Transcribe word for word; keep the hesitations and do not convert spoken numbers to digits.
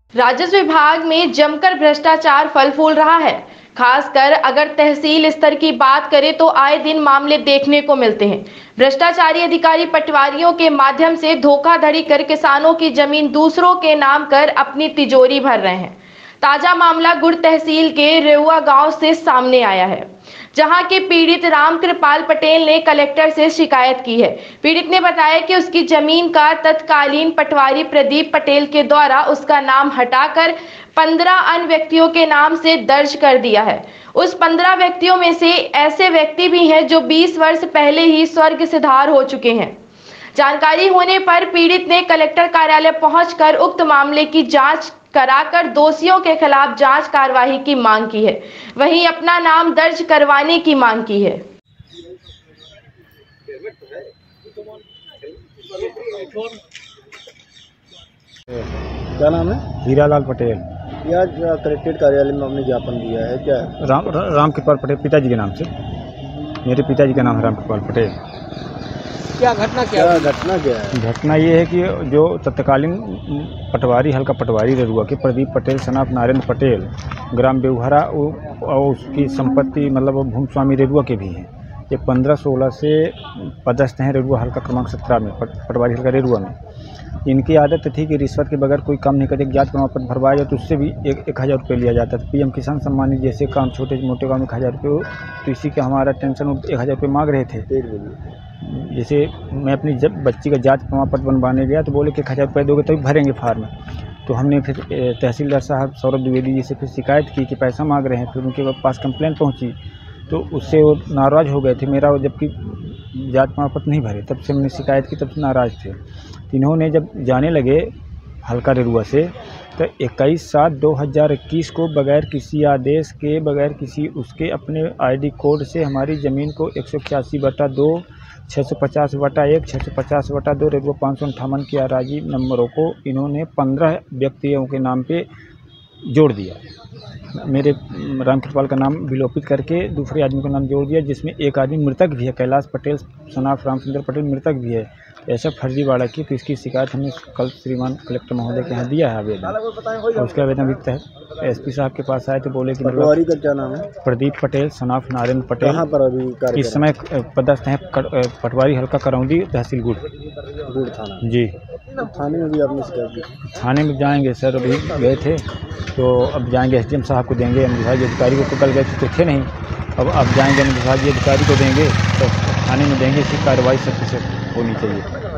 राजस्व विभाग में जमकर भ्रष्टाचार फल फूल रहा है। खासकर अगर तहसील स्तर की बात करें तो आए दिन मामले देखने को मिलते हैं। भ्रष्टाचारी अधिकारी पटवारियों के माध्यम से धोखाधड़ी कर किसानों की जमीन दूसरों के नाम कर अपनी तिजोरी भर रहे हैं। ताजा मामला गुड़ तहसील के रेउआ गांव से सामने आया है, जहां के पीड़ित रामकृपाल पटेल ने कलेक्टर से शिकायत की है। पीड़ित ने बताया कि उसकी जमीन का तत्कालीन पटवारी प्रदीप पटेल के द्वारा उसका नाम हटाकर पंद्रह अन्य व्यक्तियों के नाम से दर्ज कर दिया है। उस पंद्रह व्यक्तियों में से ऐसे व्यक्ति भी हैं जो बीस वर्ष पहले ही स्वर्ग सिधार हो चुके हैं। जानकारी होने पर पीड़ित ने कलेक्टर कार्यालय पहुंचकर उक्त मामले की जांच कराकर दोषियों के खिलाफ जांच कार्यवाही की मांग की है। वहीं अपना नाम दर्ज करवाने की मांग की है। क्या नाम है? हीरालाल पटेल। यह कलेक्ट्रेट कार्यालय में आपने ज्ञापन दिया है, क्या है? राम रामकृपाल पटेल पिताजी के नाम से। मेरे पिताजी का नाम है रामकृपाल पटेल। क्या घटना क्या है? घटना क्या है? घटना ये है कि जो तत्कालीन पटवारी हल्का पटवारी रेरुआ के प्रदीप पटेल सनाफ नारायण पटेल ग्राम बेवहरा और उसकी संपत्ति मतलब भूमि स्वामी रेरुआ के भी हैं। ये पंद्रह सोलह से पदस्थ हैं रेरुआ हल्का क्रमांक सत्रह में, पटवारी हल्का रेरुआ में। इनकी आदत थी कि रिश्वत के बगैर कोई काम नहीं करते, जात प्रमाण पत्र भरवाया जाए तो उससे भी एक एक हज़ार रुपये लिया जाता था। पीएम किसान सम्मान निधि जैसे काम छोटे मोटे काम में एक हज़ार रुपये, तो इसी का हमारा टेंशन एक हज़ार रुपये मांग रहे थे। जैसे मैं अपनी जब बच्ची का जात प्रमाण पत्र बनवाने गया तो बोले कि एक हज़ार रुपये दोगे तभी भरेंगे फार्म। तो हमने फिर तहसीलदार साहब सौरभ द्विवेदी जी से फिर शिकायत की कि पैसा मांग रहे हैं। फिर उनके पास कंप्लेंट पहुंची तो उससे वो नाराज़ हो गए थे मेरा, जबकि जात प्रमाण पत्र नहीं भरे। तब से हमने शिकायत की, तब से नाराज़ थे। इन्होंने जब जाने लगे हल्का रेरुआ से तो इक्कीस सात दो हज़ार इक्कीस को बगैर किसी आदेश के, बगैर किसी उसके अपने आईडी कोड से हमारी ज़मीन को एक सौ इक्यासी बटा दो, छः सौ पचास बटा एक, छः सौ पचास बटा दो रेरुआ पाँच सौ अंठावन की अराजी नंबरों को इन्होंने पंद्रह व्यक्तियों के नाम पे जोड़ दिया। मेरे रामकृपाल का नाम विलोपित करके दूसरे आदमी का नाम जोड़ दिया, जिसमें एक आदमी मृतक भी है, कैलाश पटेल सनाफ रामचंद्र पटेल मृतक भी है। ऐसा फर्जीवाड़ा की तो इसकी शिकायत हमने कल श्रीमान कलेक्टर महोदय के यहाँ दिया है आवेदन। और उसके आवेदन भी तहत एसपी साहब के पास आए तो बोले कि पटवारी का क्या नाम है? प्रदीप पटेल सनाफ नारायण पटेल। कहाँ पर अभी कार्य इस समय पदस्थ हैं पटवारी हल्का करौंदी तहसील गुड़ गुड़ थाना जी। थाने में भी आपने शिकायत की? थाने में जाएंगे सर, अभी गए थे तो अब जाएंगे एसडीएम साहब को देंगे, विभागीय अधिकारी को कल गए थे तो थे नहीं, अब अब जाएंगे विभागीय अधिकारी को देंगे तो थाने में देंगे। इसकी कार्रवाई सख्त से होनी चाहिए।